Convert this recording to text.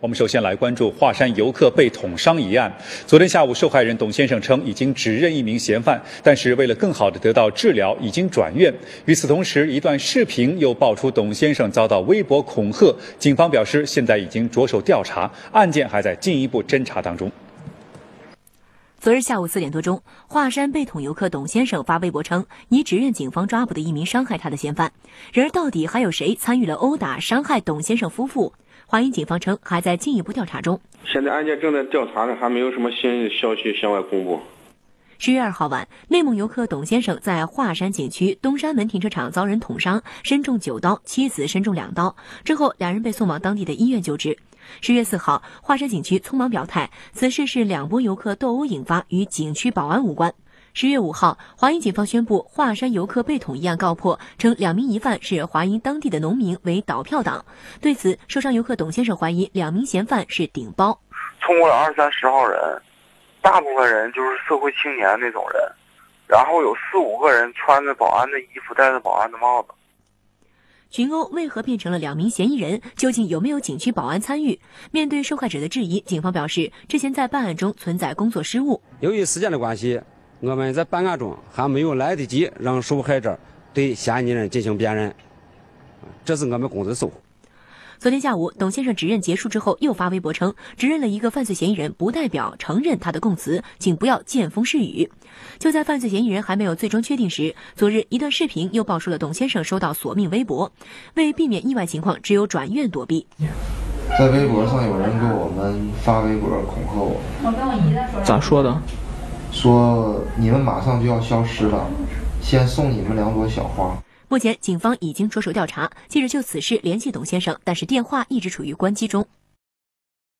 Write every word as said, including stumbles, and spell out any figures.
我们首先来关注华山游客被捅伤一案。昨天下午，受害人董先生称已经指认一名嫌犯，但是为了更好地得到治疗，已经转院。与此同时，一段视频又爆出董先生遭到微博恐吓，警方表示现在已经着手调查，案件还在进一步侦查当中。 昨日下午四点多钟，华山被捅游客董先生发微博称，拟指认警方抓捕的一名伤害他的嫌犯。然而，到底还有谁参与了殴打、伤害董先生夫妇？华阴警方称还在进一步调查中。 现在案件正在调查呢，还没有什么新消息向外公布。 十月二号晚，内蒙游客董先生在华山景区东山门停车场遭人捅伤，身中九刀，妻子身中两刀。之后，两人被送往当地的医院救治。十月四号，华山景区匆忙表态，此事是两波游客斗殴引发，与景区保安无关。十月五号，华阴警方宣布华山游客被捅一案告破，称两名疑犯是华阴当地的农民，为倒票党。对此，受伤游客董先生怀疑两名嫌犯是顶包。 通过了二三十号人，大部分人就是社会青年那种人，然后有四五个人穿着保安的衣服，戴着保安的帽子。 群殴为何变成了两名嫌疑人？究竟有没有景区保安参与？面对受害者的质疑，警方表示，之前在办案中存在工作失误。 由于时间的关系，我们在办案中还没有来得及让受害者对嫌疑人进行辨认，这是我们工作失误。 昨天下午，董先生指认结束之后，又发微博称，指认了一个犯罪嫌疑人，不代表承认他的供词，请不要见风是雨。就在犯罪嫌疑人还没有最终确定时，昨日一段视频又爆出了董先生收到索命微博，为避免意外情况，只有转院躲避。 在微博上有人给我们发微博恐吓我， 我跟我姨在说。 咋说的？ 说你们马上就要消失了，先送你们两朵小花。 目前，警方已经着手调查。记者就此事联系董先生，但是电话一直处于关机中。